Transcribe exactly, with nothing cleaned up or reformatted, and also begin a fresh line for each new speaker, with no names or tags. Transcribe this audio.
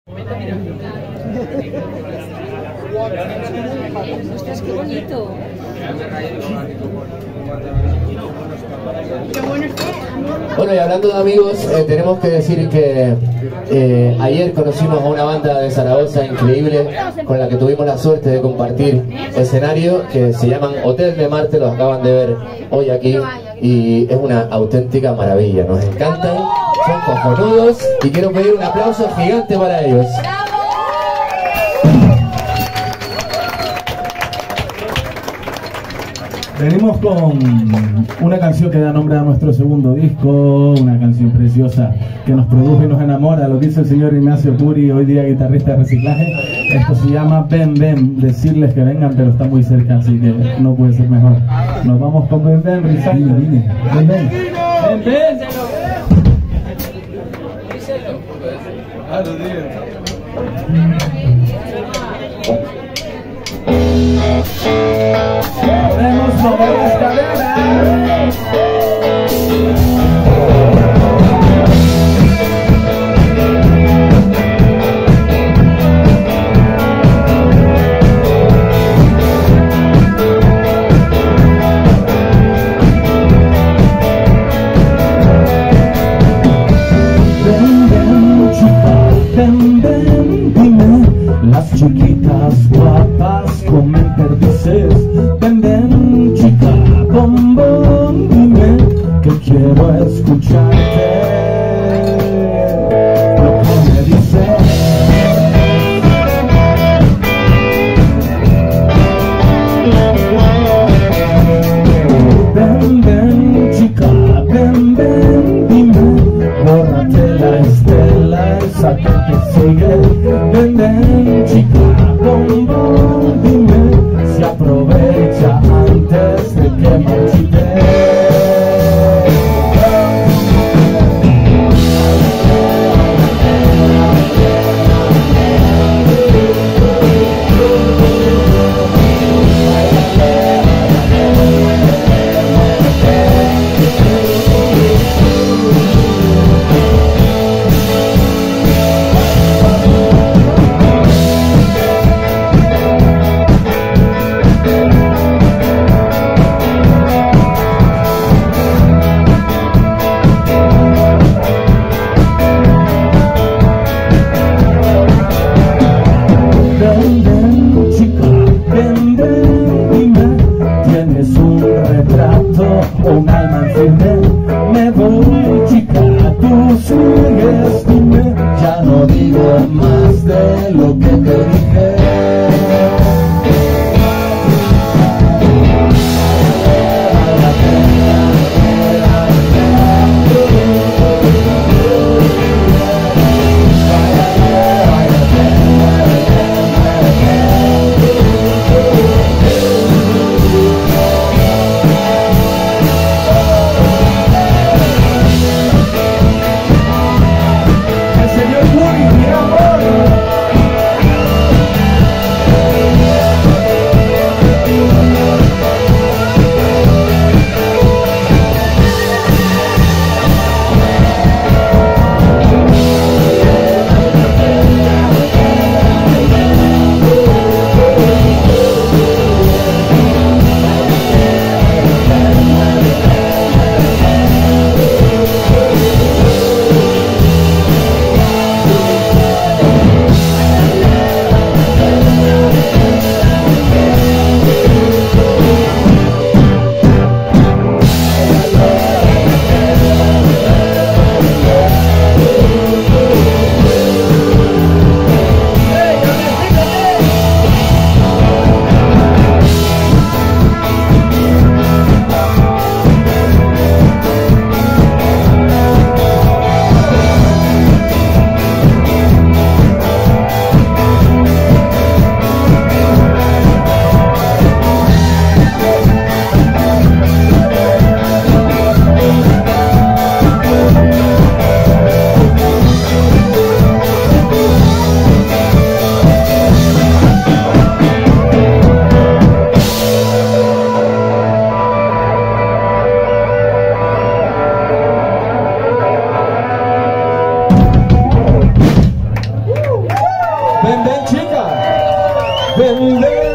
Ostras, qué bonito.
Bueno, y hablando de amigos, eh, tenemos que decir que eh, ayer conocimos a una banda de Zaragoza increíble con la que tuvimos la suerte de compartir escenario, que se llaman Hotel de Marte, los acaban de ver hoy aquí y es una auténtica maravilla, nos encantan, son cojonudos y quiero pedir un aplauso gigante para ellos.
Venimos con una canción que da nombre a nuestro segundo disco, una canción preciosa que nos produjo y nos enamora, lo dice el señor Ignacio Puri, hoy día guitarrista de reciclaje. Esto se llama Ven Ven, decirles que vengan, pero está muy cerca, así que no puede ser mejor. Nos vamos con Ven Ven, Rizal. Ven Ven. Ven Ven. Ven Ven. Podemos mover las caderas. Ven, ven, chica, ven, ven, dime, las chiquitas guapas comen perdices. Ven, ven, chica, bombón, dime que quiero escucharte lo que me dices. Ven, ven, chica, ven, ven, dime, bórrate la estela esa que te sigue. Ven, ven, chica, bombón, dime si aprovecha antes de que marchite. Ven, ven, chica, ven, ven, dime, tienes un retrato o un alma en firme. Me voy, chica, tú sigues, dime, ya no digo más de lo que te dije. El señor Puri, mi amor.
Ven, ven, chica. Ven, ven.